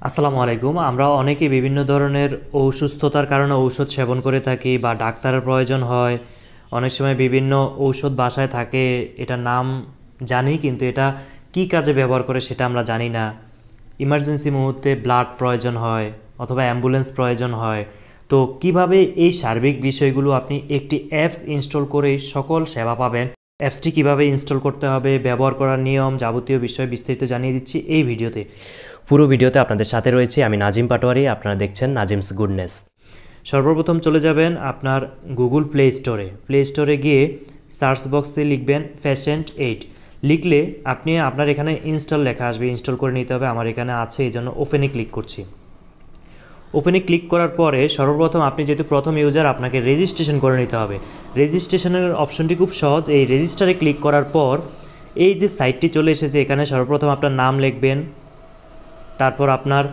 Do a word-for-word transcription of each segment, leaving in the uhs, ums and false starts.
আসসালামু আলাইকুম। আমরা অনেকেই বিভিন্ন ধরনের অসুস্থতার কারণে ঔষধ সেবন করে থাকি বা ডাক্তারের প্রয়োজন হয়। অনেক সময় বিভিন্ন ঔষধ বাসায় থাকে, এটার নাম জানি কিন্তু এটা কী কাজে ব্যবহার করে সেটা আমরা জানি না। ইমার্জেন্সি মুহূর্তে ব্লাড প্রয়োজন হয় অথবা অ্যাম্বুলেন্স প্রয়োজন হয়। তো কিভাবে এই সার্বিক বিষয়গুলো আপনি একটি অ্যাপস ইনস্টল করেই সকল সেবা পাবেন। অ্যাপসটি কিভাবে ইনস্টল করতে হবে, ব্যবহার করার নিয়ম, যাবতীয় বিষয় বিস্তারিত জানিয়ে দিচ্ছি এই ভিডিওতে। পুরো ভিডিওতে আপনাদের সাথে রয়েছে আমি নাজিম পাটোয়ারি। আপনারা দেখছেন নাজিমস গুডনেস। সর্বপ্রথম চলে যাবেন আপনার গুগল প্লে স্টোরে। প্লে স্টোরে গিয়ে সার্চ বক্সে লিখবেন পেশেন্ট এইড। লিখলে আপনি আপনার এখানে ইনস্টল লেখা আসবে, ইনস্টল করে নিতে হবে। আমার এখানে আছে, এই জন্য ওপেনে ক্লিক করছি। ওপেনে ক্লিক করার পরে সর্বপ্রথম আপনি যেহেতু প্রথম ইউজার, আপনাকে রেজিস্ট্রেশন করে নিতে হবে। রেজিস্ট্রেশনের অপশনটি খুব সহজ। এই রেজিস্টারে ক্লিক করার পর এই যে সাইটটি চলে এসেছে, এখানে সর্বপ্রথম আপনার নাম লিখবেন, তারপর আপনার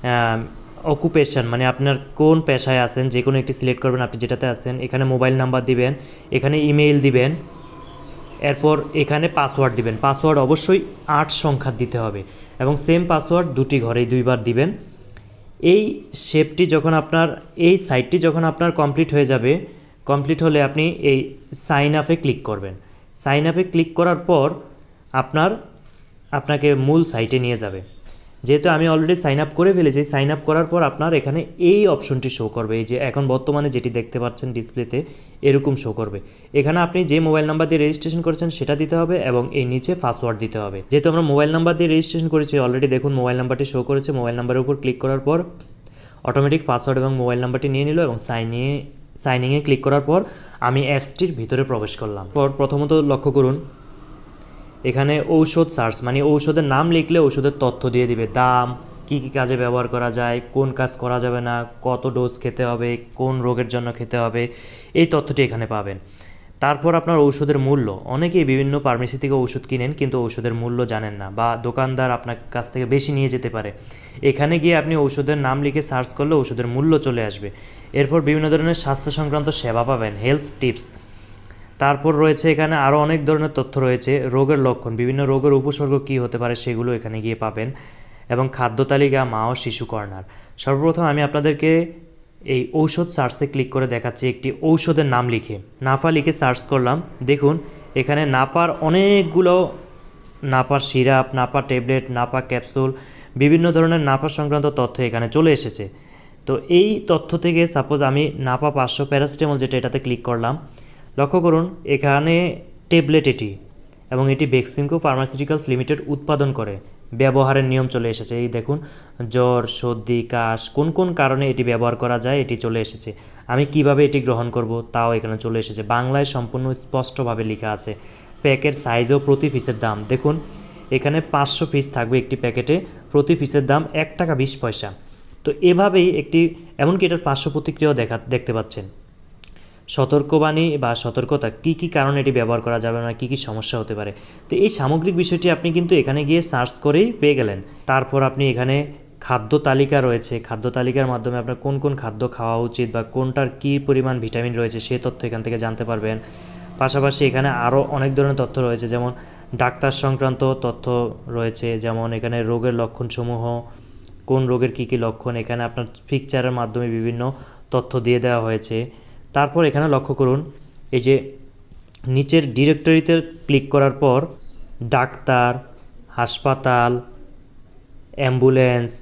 অকুপেশন মানে আপনার কোন পেশায় আছেন যে কোনো একটি সিলেক্ট করবেন, আপনি যেটাতে আছেন। এখানে মোবাইল নাম্বার দিবেন, এখানে ইমেইল দিবেন, এরপর এখানে পাসওয়ার্ড দিবেন। পাসওয়ার্ড অবশ্যই আট সংখ্যার দিতে হবে এবং সেম পাসওয়ার্ড দুটি ঘরেই দুইবার দিবেন। এই শেপটি যখন আপনার এই সাইটটি যখন আপনার কমপ্লিট হয়ে যাবে, কমপ্লিট হলে আপনি এই সাইন আপে ক্লিক করবেন। সাইন আপে ক্লিক করার পর আপনার আপনাকে মূল সাইটে নিয়ে যাবে। যেহেতু আমি অলরেডি সাইন আপ করে ফেলেছি, সাইন আপ করার পর আপনার এখানে এই অপশনটি শো করবে, এই যে এখন বর্তমানে যেটি দেখতে পাচ্ছেন ডিসপ্লেতে এরকম শো করবে। এখানে আপনি যে মোবাইল নাম্বার দিয়ে রেজিস্ট্রেশন করেছেন সেটা দিতে হবে এবং এই নিচে পাসওয়ার্ড দিতে হবে। যেহেতু আমরা মোবাইল নাম্বার দিয়ে রেজিস্ট্রেশন করেছি, অলরেডি দেখুন মোবাইল নাম্বারটি শো করেছে। মোবাইল নাম্বারের উপর ক্লিক করার পর অটোমেটিক পাসওয়ার্ড এবং মোবাইল নাম্বারটি নিয়ে নিল এবং সাইনে সাইনিংয়ে ক্লিক করার পর আমি অ্যাপসটির ভিতরে প্রবেশ করলাম। পর প্রথমত লক্ষ্য করুন, এখানে ঔষধ সার্চ মানে ঔষধের নাম লিখলে ঔষধের তথ্য দিয়ে দিবে, দাম, কি কি কাজে ব্যবহার করা যায়, কোন কাজ করা যাবে না, কত ডোজ খেতে হবে, কোন রোগের জন্য খেতে হবে, এই তথ্যটি এখানে পাবেন। তারপর আপনার ঔষধের মূল্য। অনেকেই বিভিন্ন ফার্মেসি থেকে ওষুধ কিনেন কিন্তু ঔষধের মূল্য জানেন না বা দোকানদার আপনার কাছ থেকে বেশি নিয়ে যেতে পারে। এখানে গিয়ে আপনি ঔষধের নাম লিখে সার্চ করলে ওষুধের মূল্য চলে আসবে। এরপর বিভিন্ন ধরনের স্বাস্থ্য সংক্রান্ত সেবা পাবেন, হেলথ টিপস। তারপর রয়েছে এখানে আরও অনেক ধরনের তথ্য রয়েছে, রোগের লক্ষণ, বিভিন্ন রোগের উপসর্গ কী হতে পারে সেগুলো এখানে গিয়ে পাবেন এবং খাদ্য তালিকা, মা ও শিশু কর্নার। সর্বপ্রথম আমি আপনাদেরকে এই ঔষধ সার্চে ক্লিক করে দেখাচ্ছি। একটি ঔষধের নাম লিখে নাপা লিখে সার্চ করলাম। দেখুন এখানে নাপার অনেকগুলো, নাপার syrup, Napa tablet, Napa capsule, বিভিন্ন ধরনের নাপা সংক্রান্ত তথ্য এখানে চলে এসেছে। তো এই তথ্য থেকে সাপোজ আমি নাপা পাঁচশো প্যারাসিটামল যেটা, এটাতে ক্লিক করলাম। লক্ষ্য করুন এখানে ট্যাবলেট এটি এবং এটি বেক্সিমকো ফার্মাসিউটিক্যালস লিমিটেড উৎপাদন করে। ব্যবহারের নিয়ম চলে এসেছে, এই দেখুন জ্বর, সর্দি, কাশ, কোন কোন কারণে এটি ব্যবহার করা যায় এটি চলে এসেছে। আমি কিভাবে এটি গ্রহণ করব তাও এখানে চলে এসেছে, বাংলায় সম্পূর্ণ স্পষ্টভাবে লেখা আছে। প্যাকের সাইজ ও প্রতি পিসের দাম দেখুন, এখানে পাঁচশো পিস থাকবে একটি প্যাকেটে, প্রতি পিসের দাম এক টাকা বিশ পয়সা। তো এভাবেই একটি, এমনকি এটার পার্শ্ব প্রতিক্রিয়াও দেখা দেখতে পাচ্ছেন। সতর্কবাণী বা সতর্কতা, কী কী কারণে এটি ব্যবহার করা যাবে না, কী কী সমস্যা হতে পারে। তো এই সামগ্রিক বিষয়টি আপনি কিন্তু এখানে গিয়ে সার্চ করেই পেয়ে গেলেন। তারপর আপনি এখানে খাদ্য তালিকা রয়েছে, খাদ্য তালিকার মাধ্যমে আপনার কোন কোন খাদ্য খাওয়া উচিত বা কোনটার কী পরিমাণ ভিটামিন রয়েছে সে তথ্য এখান থেকে জানতে পারবেন। পাশাপাশি এখানে আরও অনেক ধরনের তথ্য রয়েছে, যেমন ডাক্তার সংক্রান্ত তথ্য রয়েছে, যেমন এখানে রোগের লক্ষণসমূহ, কোন রোগের কী কী লক্ষণ, এখানে আপনার পিকচারের মাধ্যমে বিভিন্ন তথ্য দিয়ে দেওয়া হয়েছে। তারপর এখানে লক্ষ্য করুন, এই যে নিচের ডিরেক্টরিতে ক্লিক করার পর ডাক্তার, হাসপাতাল, অ্যাম্বুলেন্স,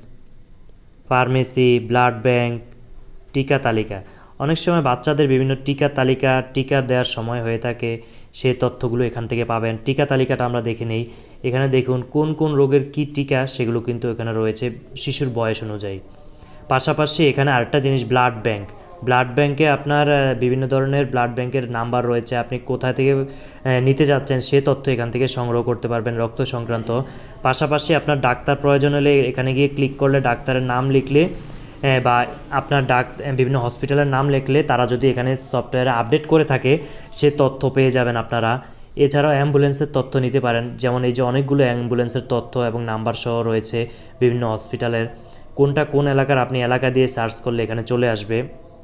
ফার্মেসি, ব্লাড ব্যাংক, টিকা তালিকা। অনেক সময় বাচ্চাদের বিভিন্ন টিকা তালিকা, টিকা দেওয়ার সময় হয়ে থাকে, সেই তথ্যগুলো এখান থেকে পাবেন। টিকা তালিকাটা আমরা দেখে নেই। এখানে দেখুন কোন কোন রোগের কী টিকা সেগুলো কিন্তু এখানে রয়েছে শিশুর বয়স অনুযায়ী। পাশাপাশি এখানে আরেকটা জিনিস, ব্লাড ব্যাংক। ব্লাড ব্যাংকে আপনার বিভিন্ন ধরনের ব্লাড ব্যাংকের নাম্বার রয়েছে, আপনি কোথা থেকে নিতে যাচ্ছেন সে তথ্য এখান থেকে সংগ্রহ করতে পারবেন, রক্ত সংক্রান্ত। পাশাপাশি আপনার ডাক্তার প্রয়োজন হলে এখানে গিয়ে ক্লিক করলে ডাক্তারের নাম লিখলে বা আপনার ডাক বিভিন্ন হসপিটালের নাম লিখলে তারা যদি এখানে সফটওয়্যারে আপডেট করে থাকে সে তথ্য পেয়ে যাবেন আপনারা। এছাড়াও অ্যাম্বুলেন্সের তথ্য নিতে পারেন, যেমন এই যে অনেকগুলো অ্যাম্বুলেন্সের তথ্য এবং নাম্বার সহ রয়েছে বিভিন্ন হসপিটালের, কোনটা কোন এলাকার আপনি এলাকা দিয়ে সার্চ করলে এখানে চলে আসবে।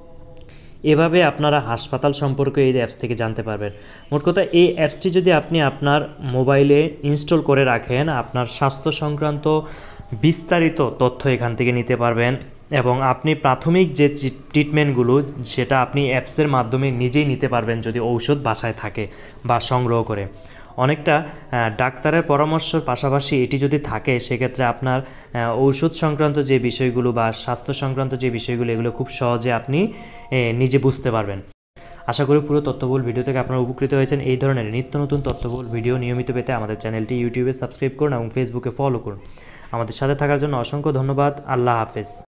এভাবে আপনারা হাসপাতাল সম্পর্কে এই অ্যাপস থেকে জানতে পারবেন। মোট কথা এই অ্যাপসটি যদি আপনি আপনার মোবাইলে ইনস্টল করে রাখেন, আপনার স্বাস্থ্য সংক্রান্ত বিস্তারিত তথ্য এখান থেকে নিতে পারবেন এবং আপনি প্রাথমিক যে ট্রিটমেন্টগুলো সেটা আপনি অ্যাপসের মাধ্যমে নিজেই নিতে পারবেন যদি ঔষধ বাসায় থাকে বা সংগ্রহ করে। অনেকটা ডাক্তারের পরামর্শের পাশাপাশি এটি যদি থাকে সেক্ষেত্রে আপনার ঔষধ সংক্রান্ত যে বিষয়গুলো বা স্বাস্থ্য সংক্রান্ত যে বিষয়গুলো এগুলো খুব সহজে আপনি নিজে বুঝতে পারবেন। আশা করি পুরো তথ্যবহুল ভিডিও থেকে আপনারা উপকৃত হয়েছেন। এই ধরনের নিত্য নতুন তথ্যবহুল ভিডিও নিয়মিত পেতে আমাদের চ্যানেলটি ইউটিউবে সাবস্ক্রাইব করুন এবং ফেসবুকে ফলো করুন। আমাদের সাথে থাকার জন্য অসংখ্য ধন্যবাদ। আল্লাহ হাফেজ।